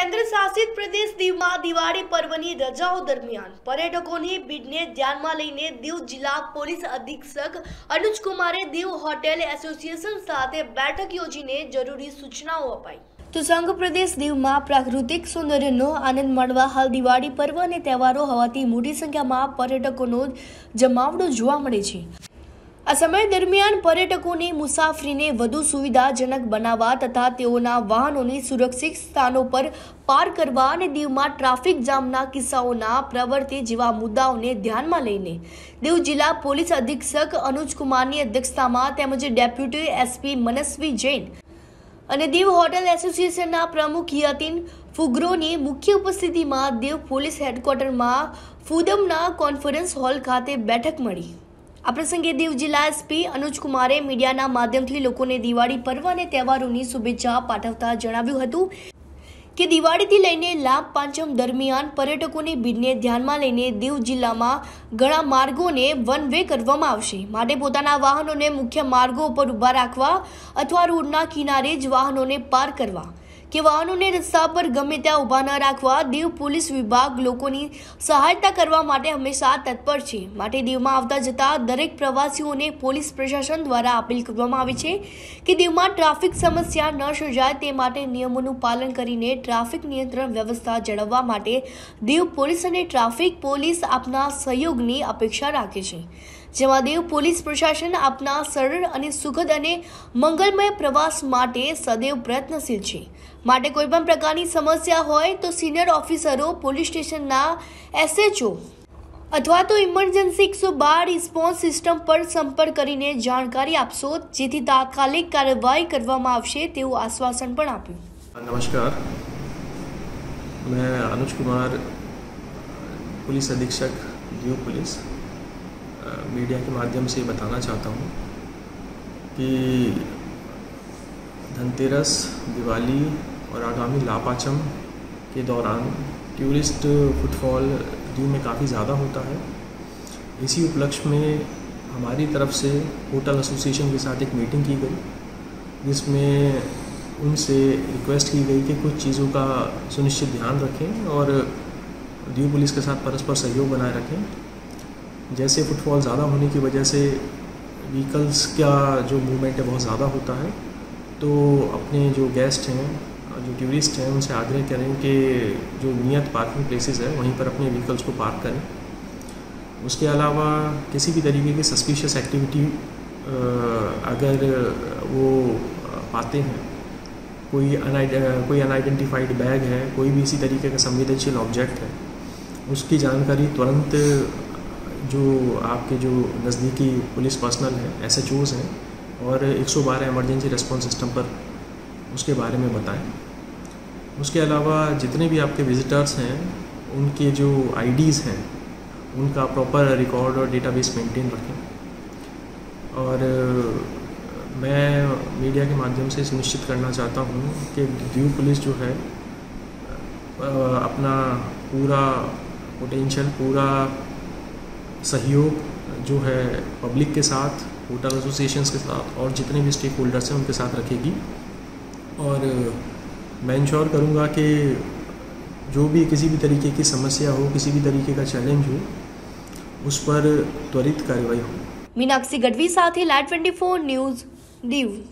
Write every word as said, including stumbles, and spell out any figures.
કેન્દ્ર શાસિત પ્રદેશ દીવમાં દિવાળી પર્વની રજાઓ દરમિયાન પર્યટકોની ભીડને ધ્યાનમાં લઈને દીવ જિલ્લા પોલીસ અધિક્ષક અનુજ કુમારે દીવ હોટેલ એસોસિએશન સાથે બેઠક યોજીને જરૂરી સૂચનાઓ અપાઈ। તો સંઘ પ્રદેશ દીવમાં પ્રાકૃતિક સૌંદર્યનો આનંદ માણવા હાલ દિવાળી પર્વ અને તહેવારો હોવાથી મોટી સંખ્યામાં પર્યટકોનો જમાવડો જોવા મળે છે। આ સમય દરમિયાન પર્યટકોની મુસાફરીને વધુ સુવિધાજનક બનાવવા તથા તેઓના વાહનોને સુરક્ષિત સ્થાનો પર પાર્ક કરવા અને દીવમાં ટ્રાફિક જામના કિસ્સાઓના પ્રવર્તે જેવા મુદ્દાઓને ધ્યાનમાં લઈને દીવ જિલ્લા પોલીસ અધિક્ષક અનુજ કુમારની અધ્યક્ષતામાં તેમજ ડેપ્યુટી એસપી મનસ્વી જૈન અને દીવ હોટેલ એસોસિએશનના પ્રમુખ યતિન ફુગ્રોની મુખ્ય ઉપસ્થિતિમાં દીવ પોલીસ હેડક્વાર્ટરમાં ફુદમના કોન્ફરન્સ હોલ ખાતે બેઠક મળી। આ પ્રસંગે દીવ જિલ્લા એસપી અનુજ કુમારે મીડિયાના માધ્યમથી લોકોને દિવાળી પર્વ અને તહેવારોની શુભેચ્છા પાઠવતા જણાવ્યું હતું કે દિવાળીથી લઈને લાભ પાંચમ દરમિયાન પર્યટકોની ભીડને ધ્યાનમાં લઈને દીવ જિલ્લામાં ઘણા માર્ગોને વન વે કરવામાં આવશે, માટે પોતાના વાહનોને મુખ્ય માર્ગો પર ઊભા રાખવા અથવા રોડના કિનારે જ વાહનોને પાર્ક કરવા કે વાહનોને રસ્તા પર ગમે ત્યાં ઊભા ન રાખવા દીવ પોલીસ વિભાગ લોકોની સહાયતા કરવા માટે હંમેશા તત્પર છે। માટે દીવમાં આવતા જતા દરેક પ્રવાસીઓને પોલીસ પ્રશાસન દ્વારા અપીલ કરવામાં આવી છે કે દીવમાં ટ્રાફિક સમસ્યા ન સર્જાય તે માટે નિયમોનું પાલન કરીને ટ્રાફિક નિયંત્રણ વ્યવસ્થા જાળવવા માટે દીવ પોલીસ અને ટ્રાફિક પોલીસ આપના સહયોગની અપેક્ષા રાખે છે, જેમાં દીવ પોલીસ પ્રશાસન આપના સરળ અને સુખદ અને મંગલમય પ્રવાસ માટે સદૈવ પ્રયત્નશીલ છે। માટે કોઈપણ પ્રકારની સમસ્યા હોય તો સિનિયર ઓફિસરો, પોલીસ સ્ટેશનના એસએચઓ અથવા તો ઇમરજન્સી એકસો બાર રિસ્પોન્સ સિસ્ટમ પર સંપર્ક કરીને જાણકારી આપશો, જેથી તાત્કાલિક કાર્યવાહી કરવામાં આવશે તેવું આશ્વાસન પણ આપ્યું। नमस्कार, मैं अनुज कुमार, पुलिस अधीक्षक दीव पुलिस, मीडिया के माध्यम से बताना चाहता हूँ कि धनतेरस, दिवाली और आगामी लापाचम के दौरान टूरिस्ट फुटफॉल दीव में काफ़ी ज़्यादा होता है। इसी उपलक्ष्य में हमारी तरफ से होटल एसोसिएशन के साथ एक मीटिंग की गई, जिसमें उनसे रिक्वेस्ट की गई कि कुछ चीज़ों का सुनिश्चित ध्यान रखें और दीव पुलिस के साथ परस्पर सहयोग बनाए रखें। जैसे फुटफॉल ज़्यादा होने की वजह से व्हीकल्स का जो मूवमेंट है बहुत ज़्यादा होता है, तो अपने जो गेस्ट हैं, जो टूरिस्ट हैं, उनसे आग्रह करें कि जो नियत पार्किंग प्लेसेस है वहीं पर अपने व्हीकल्स को पार्क करें। उसके अलावा किसी भी तरीके की सस्पिशियस एक्टिविटी अगर वो पाते हैं, कोई अनाइड कोई अनआइडेंटिफाइड बैग है, कोई भी इसी तरीके का संवेदनशील ऑब्जेक्ट है, उसकी जानकारी तुरंत जो आपके जो नज़दीकी पुलिस पर्सनल हैं, एस एच ओज़ हैं और एक सौ बारह एमरजेंसी रिस्पॉन्स सिस्टम पर उसके बारे में बताएं। उसके अलावा जितने भी आपके विजिटर्स हैं उनके जो आईडीज़ हैं उनका प्रॉपर रिकॉर्ड और डेटाबेस मेंटेन रखें। और मैं मीडिया के माध्यम से सुनिश्चित करना चाहता हूँ कि दीव पुलिस जो है अपना पूरा पोटेंशियल, पूरा सहयोग जो है पब्लिक के साथ, होटल एसोसिएशंस के साथ और जितने भी स्टेक होल्डर्स हैं उनके साथ रखेगी। और मैं इंश्योर करूँगा कि जो भी किसी भी तरीके की समस्या हो, किसी भी तरीके का चैलेंज हो, उस पर त्वरित कार्रवाई हो। मीनाक्षी गढ़वी साथे लाइव चौबीस न्यूज़ दीव।